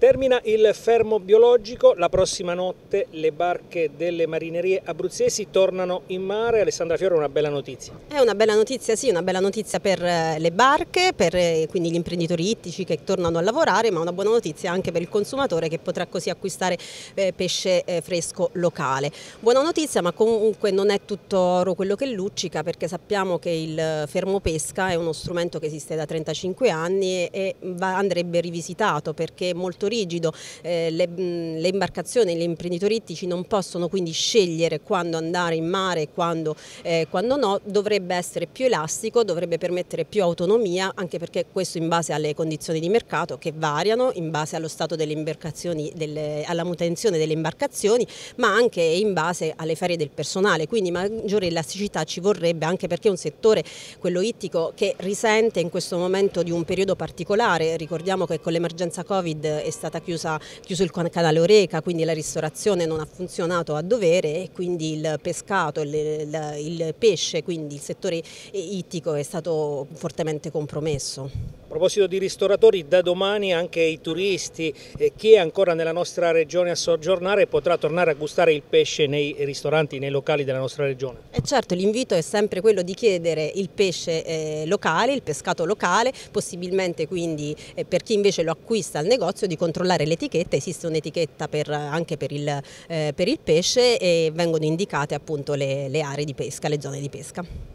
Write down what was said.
Termina il fermo biologico, la prossima notte le barche delle marinerie abruzzesi tornano in mare. Alessandra Fiore, una bella notizia. È una bella notizia, sì, una bella notizia per le barche, per quindi gli imprenditori ittici che tornano a lavorare, ma una buona notizia anche per il consumatore che potrà così acquistare pesce fresco locale. Buona notizia, ma comunque non è tutto oro quello che luccica, perché sappiamo che il fermo pesca è uno strumento che esiste da 35 anni e andrebbe rivisitato perché è molto rigido. Le imbarcazioni, gli imprenditori ittici non possono quindi scegliere quando andare in mare e quando no. Dovrebbe essere più elastico, dovrebbe permettere più autonomia, anche perché questo in base alle condizioni di mercato che variano, in base allo stato delle imbarcazioni, alla manutenzione delle imbarcazioni, ma anche in base alle ferie del personale, quindi maggiore elasticità ci vorrebbe, anche perché è un settore, quello ittico, che risente in questo momento di un periodo particolare. Ricordiamo che con l'emergenza Covid è stato chiuso il canale Oreca, quindi la ristorazione non ha funzionato a dovere e quindi il pescato, il pesce, quindi il settore ittico è stato fortemente compromesso. A proposito di ristoratori, da domani anche i turisti, chi è ancora nella nostra regione a soggiornare potrà tornare a gustare il pesce nei ristoranti, nei locali della nostra regione. E certo, l'invito è sempre quello di chiedere il pesce locale, il pescato locale, possibilmente quindi per chi invece lo acquista al negozio di controllare l'etichetta. Esiste un'etichetta anche per il pesce e vengono indicate appunto le aree di pesca, le zone di pesca.